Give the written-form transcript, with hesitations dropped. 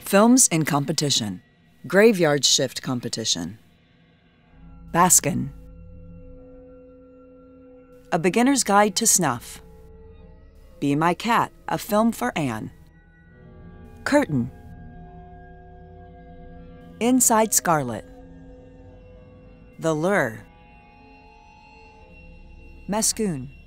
Films in Competition. Graveyard Shift Competition. Baskin. A Beginner's Guide to Snuff. Be My Cat, a film for Anne. Curtain. Inside Scarlet. The Lure. Mescoon.